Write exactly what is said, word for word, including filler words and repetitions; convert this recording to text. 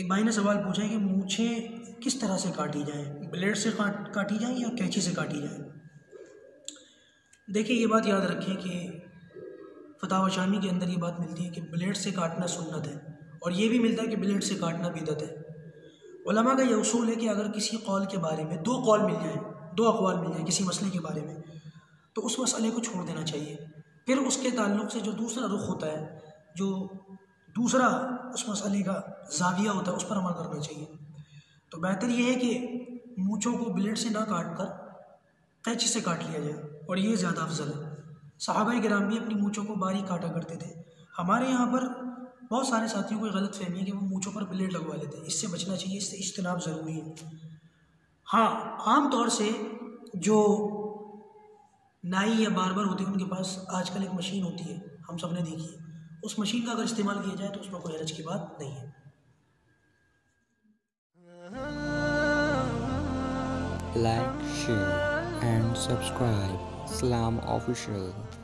ایک بھائی نے سوال پوچھا ہے کہ مونچھیں کس طرح سے کاٹی جائیں، بلیڈ سے کاٹی جائیں یا کینچی سے کاٹی جائیں؟ دیکھیں یہ بات یاد رکھیں کہ فتاوی شامی کے اندر یہ بات ملتی ہے کہ بلیڈ سے کاٹنا سنت ہے، اور یہ بھی ملتا ہے کہ بلیڈ سے کاٹنا بدعت ہے۔ علماء کا یہ اصول ہے کہ اگر کسی قول کے بارے میں دو قول مل جائیں، دو اقوال مل جائیں کسی مسئلے کے بارے میں، تو اس مسئلے کو چھوڑ دینا چاہیے، پھر اس کے تعلق سے جو دوسرا رخ ہوتا ہے، جو دوسرا اس مسئلے کا زاویہ ہوتا ہے، اس پر عمل کرنا چاہیے۔ تو بہتر یہ ہے کہ مونچھوں کو بلیڈ سے نہ کاٹ کر قینچی سے کاٹ لیا جائے، اور یہ زیادہ افضل ہے۔ صحابہ کرام بھی اپنی مونچھوں کو باریک کاٹا کرتے تھے۔ ہمارے یہاں پر بہت سارے ساتھیوں کو غلط فہمی ہے کہ وہ مونچھوں پر بلیڈ لگوا لیتے ہیں، اس سے بچنا چاہیے، اس سے اجتناب ضروری ہے۔ ہاں عام طور سے جو نائی یا باربر ہوتے ہیں ان کے پاس آج کل ایک مشین ہوتی ہے، ہم سب نے دیکھی ہے، اس مشین کا اگر استعمال کیا جائے تو اس میں کوئی حرج کی بات نہیں ہے۔ Like, share and subscribe Islam Official.